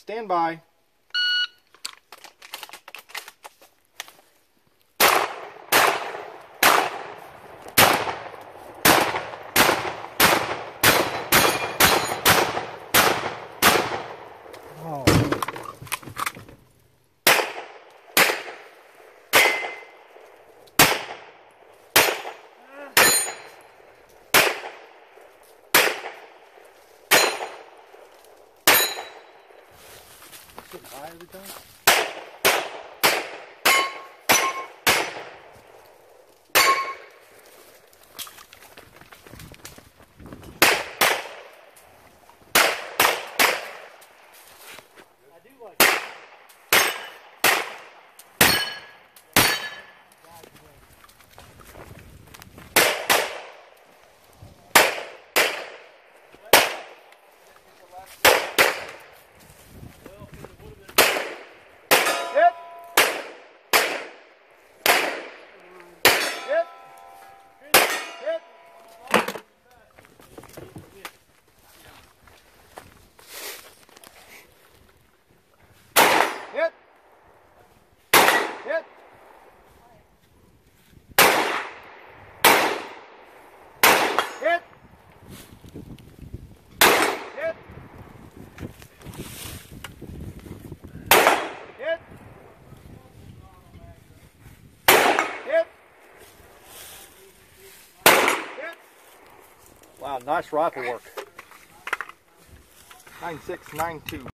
stand by. Oh. Getting high every time. I do like it. Hit! Hit! Hit! Hit! Hit! Hit! Hit! Wow, nice rifle work. 9.6, 9.2.